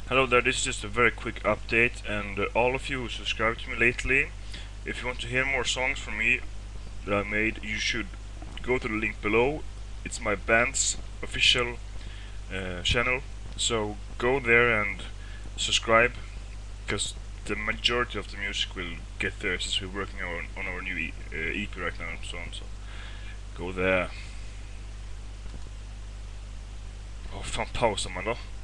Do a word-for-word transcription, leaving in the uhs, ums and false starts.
Hello there, this is just a very quick update, and uh, all of you who subscribed to me lately, if you want to hear more songs from me that I made, you should go to the link below. It's my band's official uh, channel, so go there and subscribe, because the majority of the music will get there since we're working on, on our new e uh, E P right now and so on, so go there. Åh, fan pausa man då.